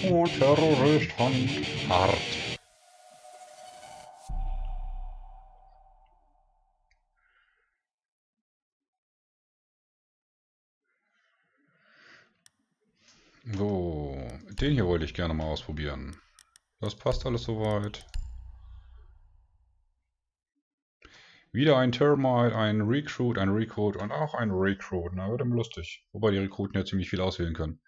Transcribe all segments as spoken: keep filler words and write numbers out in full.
Oh, Terrorist von Hart. So, den hier wollte ich gerne mal ausprobieren. Das passt alles soweit. Wieder ein Termite, ein Recruit, ein Recruit und auch ein Recruit. Na, wird immer lustig. Wobei die Rekruten ja ziemlich viel auswählen können.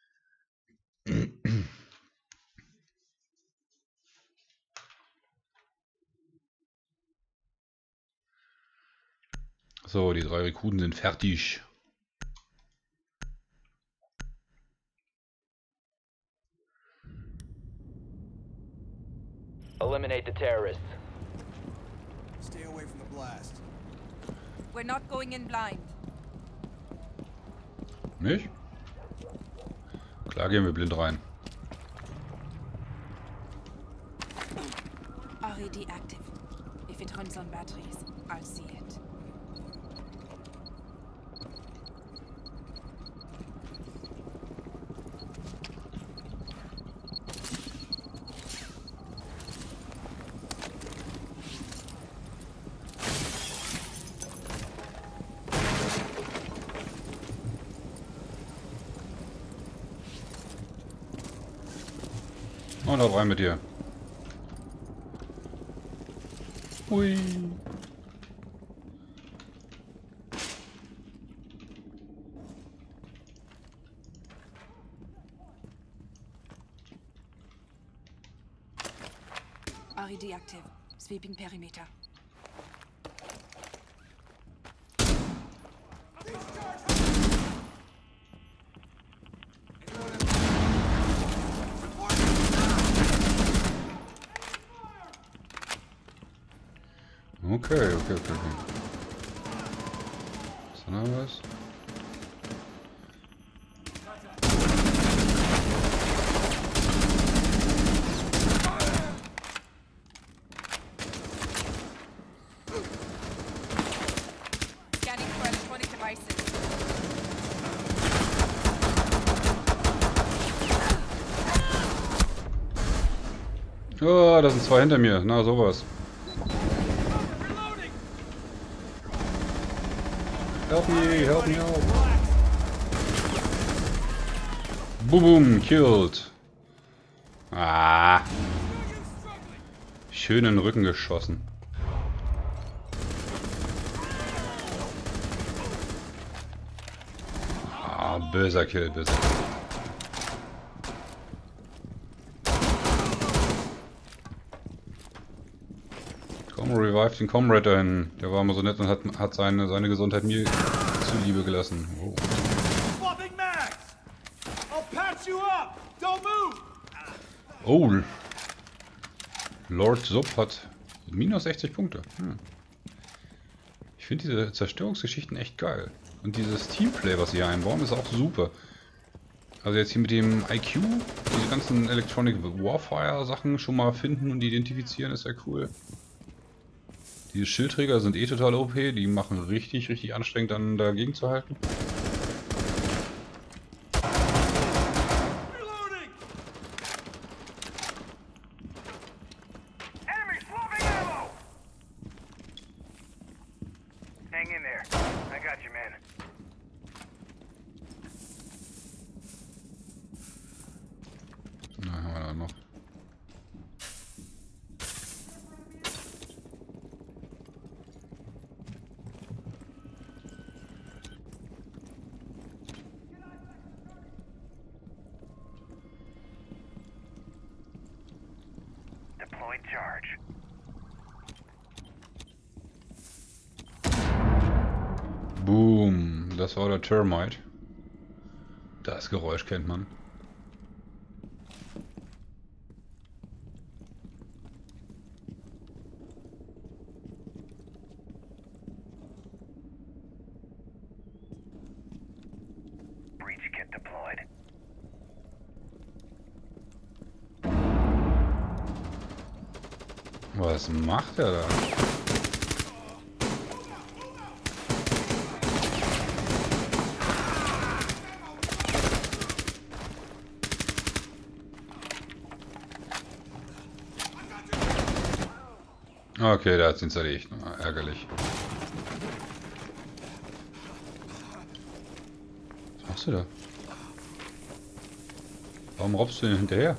So, die drei Rekruten sind fertig. Eliminate the terrorists. Stay away from the blast. We're not going in blind. Nicht? Klar gehen wir blind rein. R E D active. If it runs on batteries, I'll see it. Und auch rein mit dir. Hui. R E D active. Sweeping perimeter. Okay, okay, okay, okay. Was haben wir was? Scanning for electronic devices. Oh, da sind zwei hinter mir. Na, sowas. Help me, help me out. Boom, boom, killed. Ah. Schön in den Rücken geschossen. Ah, böser Kill, böser Kill. Komm, revive den Comrade dahin. Der war immer so nett und hat, hat seine, seine Gesundheit mir zuliebe gelassen. Oh. Oh. Lord Sub hat minus sechzig Punkte. Hm. Ich finde diese Zerstörungsgeschichten echt geil. Und dieses Teamplay, was sie hier einbauen, ist auch super. Also jetzt hier mit dem I Q, diese ganzen Electronic Warfare Sachen schon mal finden und identifizieren, ist ja cool. Diese Schildträger sind eh total O P, die machen richtig, richtig anstrengend dann dagegen zu halten. Na, haben wir da noch. Charge. Boom, das war der Termite. Das Geräusch kennt man. Breach kit deployed. Was macht er da? Okay, der hat ihn zerlegt. Ah, ärgerlich. Was machst du da? Warum robbst du ihn hinterher?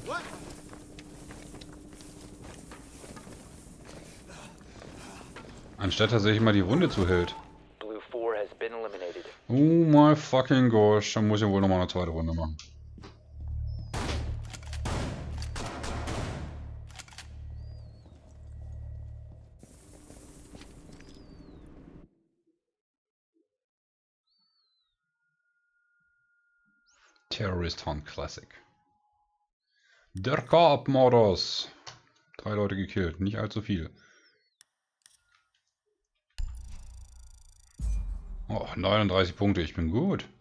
Anstatt dass er sich mal die Wunde zuhält. Blue four has been eliminated. Oh my fucking gosh, dann muss ich wohl nochmal eine zweite Runde machen. Terrorist Hunt Classic. Der Koop-Modus. Drei Leute gekillt, nicht allzu viel. Oh, neununddreißig Punkte, ich bin gut.